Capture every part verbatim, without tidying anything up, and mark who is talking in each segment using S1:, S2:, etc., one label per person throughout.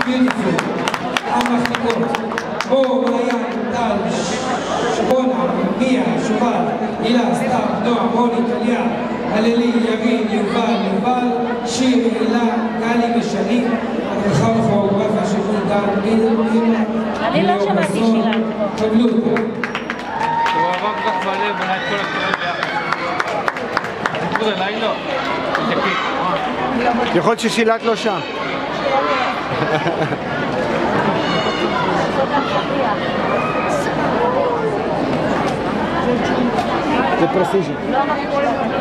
S1: ביוטיפול. המחלקות, בואו, מעיין, טל, שבונה, מיה, שובל, הילה, סתיו, נועה, רוני, טליה, הללי, ירין, יובל, יובל, שיר, הילה, גלי ושני, הדרכה וכוריאוגרפיה של דן מיל,
S2: אני לא שמעתי שילת.
S1: קבלו אותה.
S3: הוא עבר כך בלב, בנה את כל הכירות ביחד. הסיפור אליי לא, זה פיק.
S4: יכול להיות ששילת לא שם. זה פרסיז'ן.
S5: זה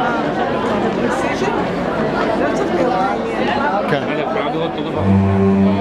S5: פרסיז'ן? זה צריך להיות מעניין.
S4: כן.
S3: כולם לראות אותו דבר.